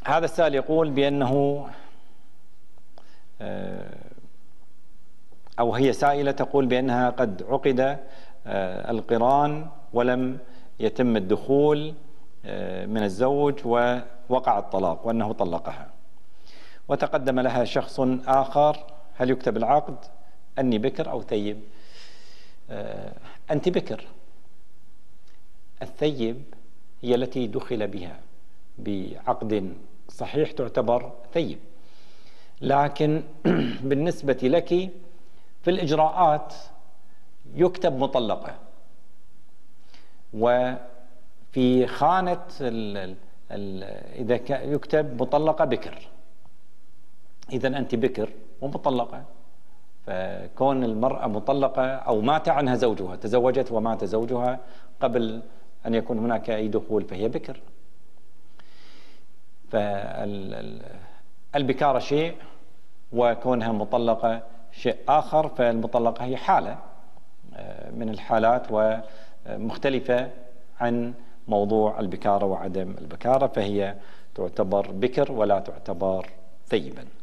هذا السائل يقول بأنه أو هي سائلة تقول بأنها قد عقد القران ولم يتم الدخول من الزوج ووقع الطلاق وأنه طلقها، وتقدم لها شخص آخر، هل يكتب العقد أني بكر أو ثيب؟ أنت بكر. الثيب هي التي دخل بها بعقد صحيح تعتبر ثيب، لكن بالنسبة لك في الإجراءات يكتب مطلقة، وفي خانة إذا يكتب مطلقة بكر، إذا أنت بكر ومطلقة، فكون المرأة مطلقة أو مات عنها زوجها، تزوجت ومات زوجها قبل أن يكون هناك أي دخول، فهي بكر. فالبكارة شيء وكونها مطلقة شيء آخر، فالمطلقة هي حالة من الحالات ومختلفة عن موضوع البكارة وعدم البكارة، فهي تعتبر بكر ولا تعتبر ثيبا.